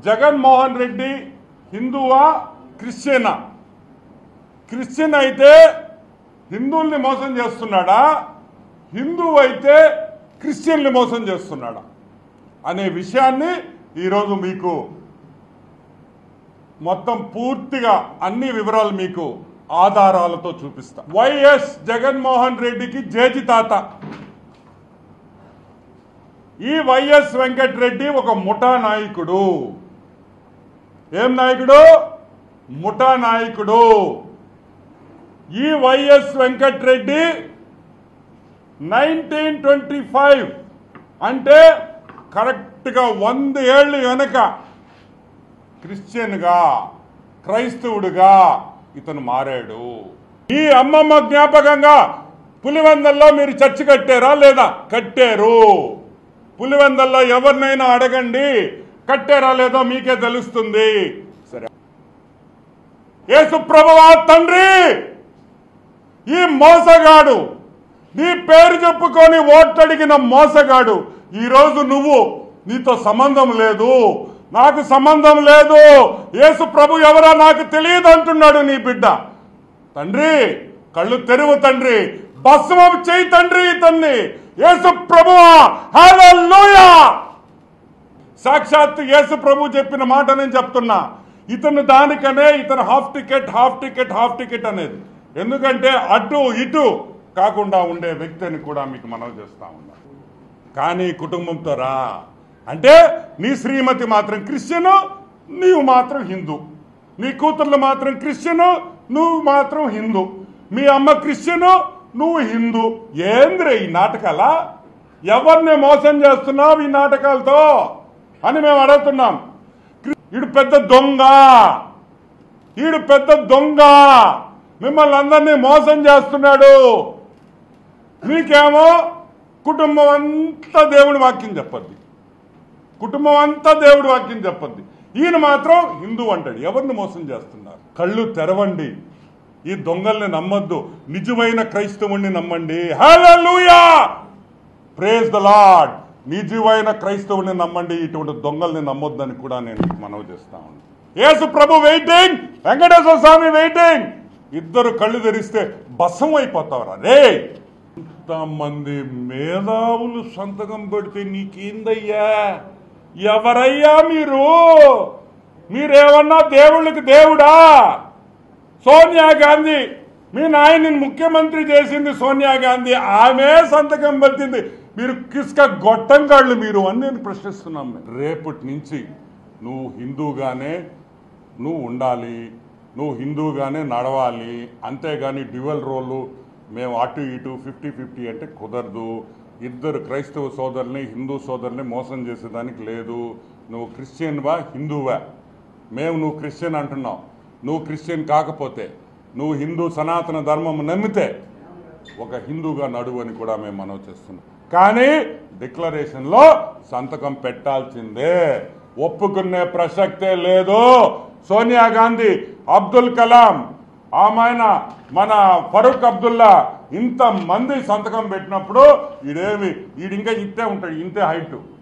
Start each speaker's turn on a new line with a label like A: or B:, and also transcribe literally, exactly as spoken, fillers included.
A: జగన్మోహన్ రెడ్డి హిందువా క్రిస్టియనా? క్రిస్టియన్ అయితే హిందువుల్ని మోసం చేస్తున్నాడా, హిందువు అయితే క్రిస్టియన్ని మోసం చేస్తున్నాడా అనే విషయాన్ని ఈరోజు మీకు మొత్తం పూర్తిగా అన్ని వివరాలు మీకు ఆధారాలతో చూపిస్తా. వైఎస్ జగన్మోహన్ రెడ్డికి జేజి తాత. ఈ వైఎస్ వెంకటరెడ్డి ఒక ముఠా నాయకుడు. ఏం నాయకుడు? ముఠా నాయకుడు. ఈ YS Venkatareddy nineteen twenty five అంటే కరెక్ట్గా వంద ఏళ్ళు వెనక క్రిస్టియన్గా క్రైస్తవుడిగా ఇతను మారాడు. ఈ అమ్మమ్మ జ్ఞాపకంగా పులివెందల్లో మీరు చర్చి కట్టారా లేదా? కట్టారు. పులివెందల్లో ఎవరినైనా అడగండి, కట్టారా లేదో మీకే తెలుస్తుంది. సరే, యేసు ప్రభువా తండ్రి, ఈ మోసగాడు, నీ పేరు చెప్పుకొని ఓట్లడిగిన మోసగాడు, ఈరోజు నువ్వు నీతో సంబంధం లేదు, నాకు సంబంధం లేదు, యేసు ప్రభు ఎవరో నాకు తెలియదు అంటున్నాడు నీ బిడ్డ. తండ్రి కళ్ళు తెరువు తండ్రి, భస్మం చేయి తండ్రి ఇతన్ని. యేసు ప్రభువా హల్లెలూయా. సాక్షాత్ యేసు ప్రభు చెప్పిన మాట నేను చెప్తున్నా. ఇతను దానికనే ఇతను half ticket half ticket half ticket అనేది. ఎందుకంటే అటు ఇటు కాకుండా ఉండే వ్యక్తిని కూడా మీకు మనవి చేస్తా ఉన్నా. కానీ కుటుంబంతో రా అంటే నీ శ్రీమతి మాత్రం క్రిస్టియను, నీవు మాత్రం హిందూ. నీ కూతుర్లు మాత్రం క్రిస్టియను, నువ్వు మాత్రం హిందూ. మీ అమ్మ క్రిస్టియను, నువ్వు హిందూ. ఏంద్రే ఈ నాటకాలా? ఎవరిని మోసం చేస్తున్నావు ఈ నాటకాలతో అని మేము అడుగుతున్నాం. ఈడు పెద్ద దొంగ, ఈడు పెద్ద దొంగ, మిమ్మల్ని అందరినీ మోసం చేస్తున్నాడు. మీకేమో కుటుంబం అంతా దేవుడి వాక్యం చెప్పద్ది, కుటుంబం అంతా దేవుడి వాక్యం చెప్పద్ది. ఈయన మాత్రం హిందూ అంటాడు. ఎవరిని మోసం చేస్తున్నారు? కళ్ళు తెరవండి. ఈ దొంగల్ని నమ్మొద్దు, నిజమైన క్రైస్తవుణ్ణి నమ్మండి. Hallelujah, praise the lord. నిజమైన క్రైస్తవుని నమ్మండి, ఇటువంటి దొంగల్ని నమ్మొద్దని కూడా నేను మనవి చేస్తా ఉన్నాను. యేసు ప్రభు వెయిటింగ్, వెంకటేశ్వర స్వామి వెయిటింగ్. ఇద్దరు కళ్ళు తెరిస్తే భస్మం అయిపోతావరా రే. ఇంతమంది మేధావులు సంతకం పెడితే నీకేందయ్యా? ఎవరయ్యా మీరు? మీరేమన్నా దేవుళ్ళకి దేవుడా? సోనియా గాంధీ, మీ నాయన్ని ముఖ్యమంత్రి చేసింది సోనియా గాంధీ, ఆమె సంతకం పెట్టింది. మీరు కిస్క గొట్టం కాళ్ళు మీరు అని నేను ప్రశ్నిస్తున్నాం. రేపటి నుంచి నువ్వు హిందూగానే నువ్వు ఉండాలి, నువ్వు హిందూగానే నడవాలి. అంతేగాని డ్యువల్ రోలు మేము అటు ఇటు ఫిఫ్టీ ఫిఫ్టీ అంటే కుదరదు. ఇద్దరు క్రైస్తవ సోదరుల్ని హిందూ సోదరుల్ని మోసం చేసేదానికి లేదు. నువ్వు క్రిస్టియన్వా హిందూవా? మేము నువ్వు క్రిస్టియన్ అంటున్నావు. నువ్వు క్రిస్టియన్ కాకపోతే, నువ్వు హిందూ సనాతన ధర్మం నమ్మితే ఒక హిందూగా నడువు అని కూడా మేము మనవి చేస్తున్నాం. కానీ డిక్లరేషన్లో సంతకం పెట్టాల్సిందే, ఒప్పుకునే ప్రసక్తే లేదు. సోనియా గాంధీ, అబ్దుల్ కలాం, ఆమెన మన ఫరూక్ అబ్దుల్లా ఇంతమంది సంతకం పెట్టినప్పుడు ఈడేమి ఈడింకా ఇంతే ఉంటాడు, ఇంతే హైట్.